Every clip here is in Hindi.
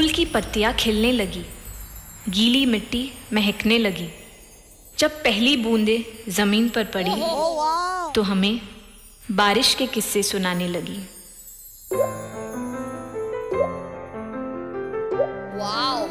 की पत्तियां खिलने लगी, गीली मिट्टी महकने लगी। जब पहली बूंदें जमीन पर पड़ी तो हमें बारिश के किस्से सुनाने लगी। वाओ!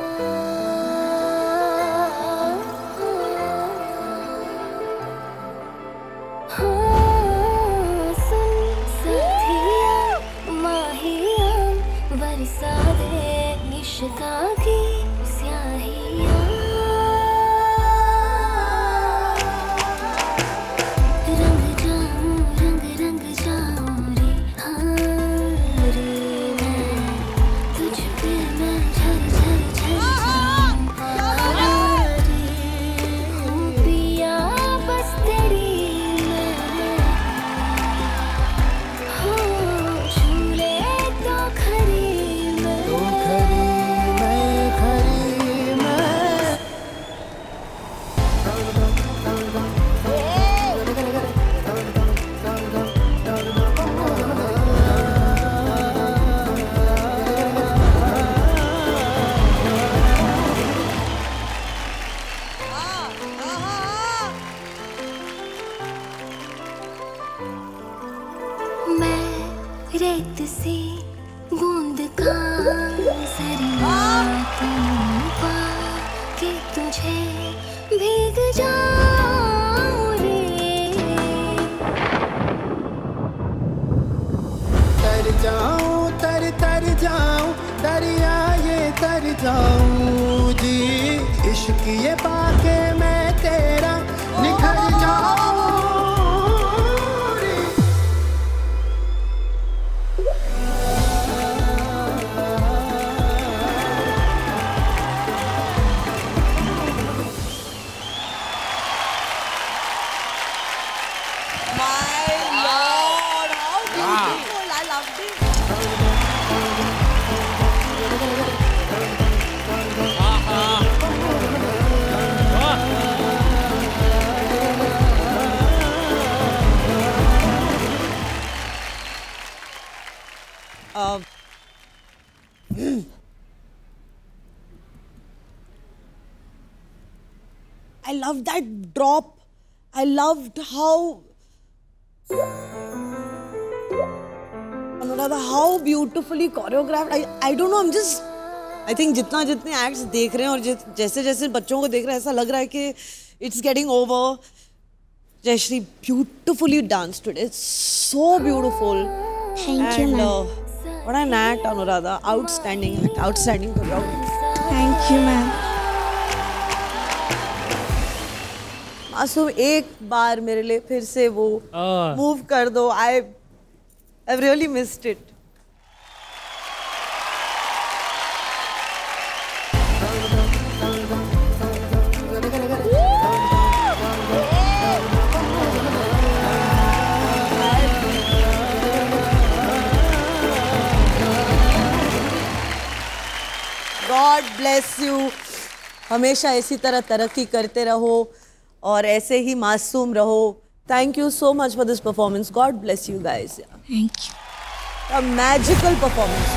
रेत सी बूंद का सरिया के तुझे भीग जाऊं रे, तर जाऊं तर जाऊं दरिया ये तर जाऊं जी, इश्क ये पाके मैं तेरा निखर जाऊं। I loved that drop. I loved how Anurag, how beautifully choreographed. I don't know. I'm just. I think जितने acts देख रहे हैं और जैसे बच्चों को देख रहे हैं ऐसा लग रहा है कि it's getting over. Jayashree beautifully danced today. It's so beautiful. Thank you, ma'am. What an act, Anurag. Outstanding act. Outstanding choreography. Thank you, ma'am. मासूम एक बार मेरे लिए फिर से वो मूव कर दो. I've really missed it. God bless you. हमेशा इसी तरह तरक्की करते रहो और ऐसे ही मासूम रहो. Thank you so much for this performance. God bless you guys. Thank you. A magical performance.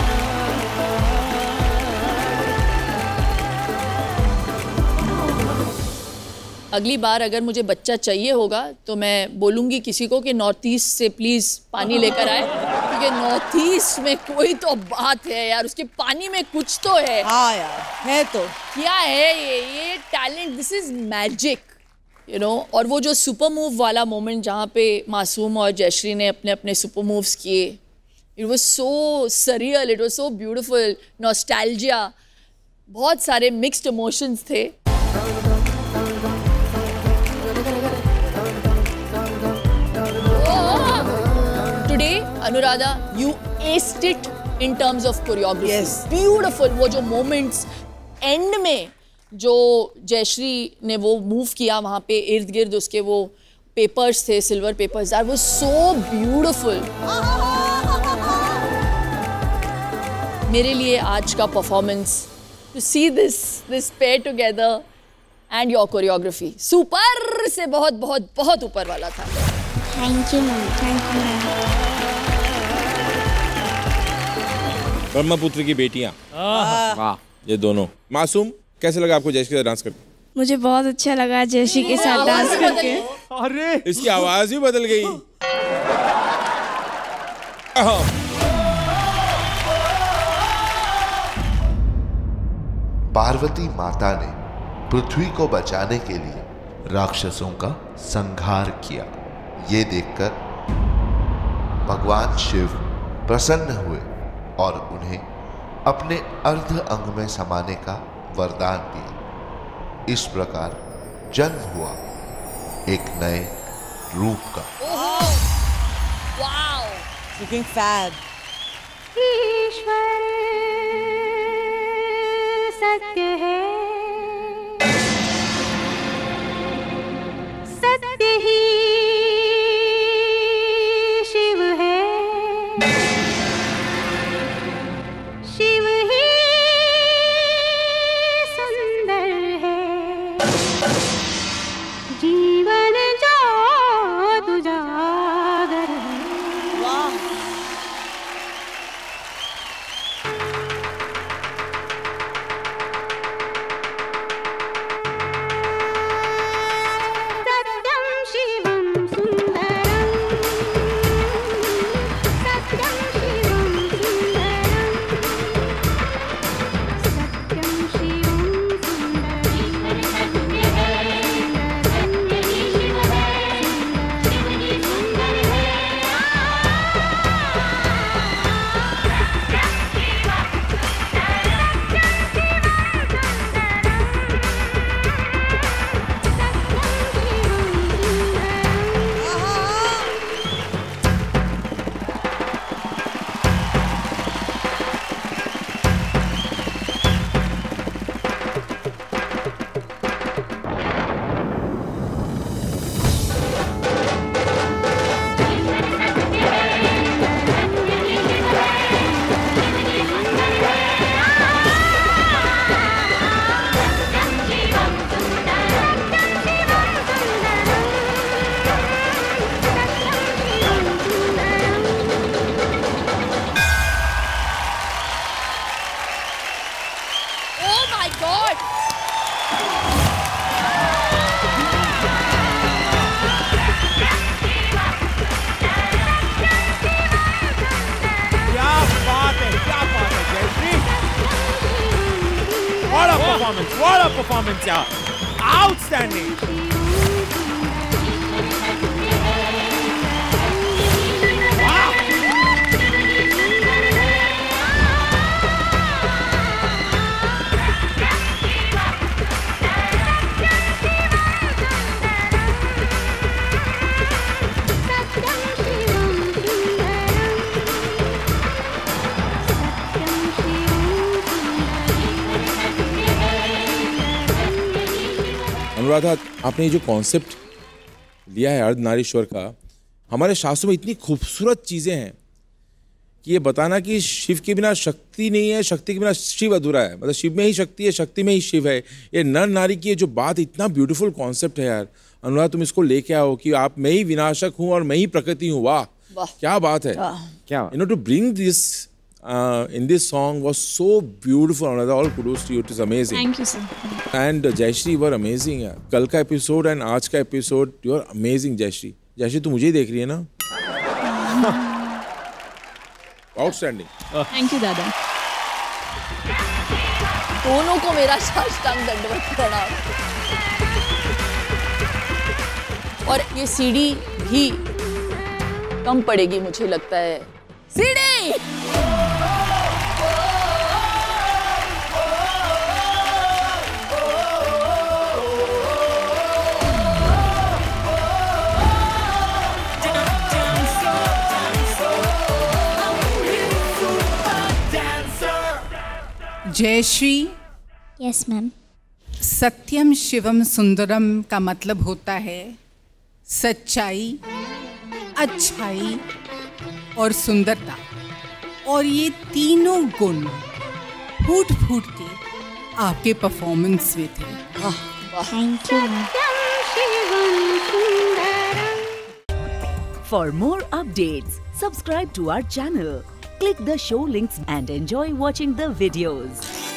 अगली बार अगर मुझे बच्चा चाहिए होगा तो मैं बोलूँगी किसी को कि नॉर्थ ईस्ट से प्लीज़ पानी लेकर आए, क्योंकि नॉर्थ ईस्ट में कोई तो बात है यार, उसके पानी में कुछ तो है. हाँ यार, है तो. क्या है ये talent, this is magic, you know. और वो जो सुपर मूव वाला मोमेंट जहाँ पे मासूम और जयश्री ने अपने अपने सुपर मूव्स किए, it was so surreal, it was so beautiful. Nostalgia, बहुत सारे मिक्स्ड इमोशंस थे. Today, Anuradha, you aced it in terms of choreography. Yes. Beautiful. वो जो moments end में जो जयश्री ने वो मूव किया वहाँ पे इर्द गिर्द उसके वो पेपर्स थे, silver papers, that was so beautiful. मेरे लिए आज का performance, to see this pair together and your choreography, super से बहुत बहुत बहुत ऊपर वाला था. Thank you, ma'am. Thank you, ma'am. Brahmaputra की बेटियां, वाह, ये दोनों। मासूम, कैसे लगा आपको जयश्री के साथ डांस करके? मुझे बहुत अच्छा लगा जयश्री के साथ डांस करके। अरे इसकी आवाज भी बदल गई। पार्वती माता ने पृथ्वी को बचाने के लिए राक्षसों का संहार किया। ये देखकर भगवान शिव प्रसन्न हुए और उन्हें अपने अर्ध अंग में समाने का वरदान दिया। इस प्रकार जन्म हुआ एक नए रूप का। Wow, looking fab. ईश्वर सत्य है, सत्य ही शिव है, शिव ही सुंदर है, जीवन जो उजागर है। वाह, सत्यम शिवम सुंदरम, सत्यम शिवम सुंदरम, सत्यम शिवम सुंदरम, सत्य है, सत्य ही शिव है, शिव ही सुंदर है। Oh my God! क्या बात है जयश्री। What a performance यार, outstanding। अनुराग, आपने ये जो कॉन्सेप्ट लिया है अर्धनारीश्वर का, हमारे शास्त्रों में इतनी खूबसूरत चीज़ें हैं कि ये बताना कि शिव के बिना शक्ति नहीं है, शक्ति के बिना शिव अधूरा है, मतलब शिव में ही शक्ति है, शक्ति में ही शिव है। ये नर नारी की ये जो बात, इतना ब्यूटीफुल कॉन्सेप्ट है यार। अनुराग, तुम इसको लेके आओ कि आप मैं ही विनाशक हूँ और मैं ही प्रकृति हूँ। वाह, क्या बात है। क्या to bring this in this song was so beautiful. Another, all kudos to you. It is amazing. Thank you, sir. And Jayashri, you were amazing. यार, कल का एपिसोड एंड आज का episode, you are amazing Jayashree. Jayashree, तू मुझे ही देख रही है ना? आउटस्टैंडिंग। थैंक यू दादा। दोनों को मेरा साष्टांग दंडवत प्रणाम। और ये सीढ़ी भी कम पड़ेगी मुझे लगता है। सीढ़ी! जयश्री। Yes ma'am. सत्यम शिवम सुंदरम का मतलब होता है सच्चाई, अच्छाई और सुंदरता, और ये तीनों गुण फूट फूट के आपके परफॉर्मेंस में थे। Thank you ma'am. For more updates, subscribe to our channel, Click the show links and enjoy watching the videos.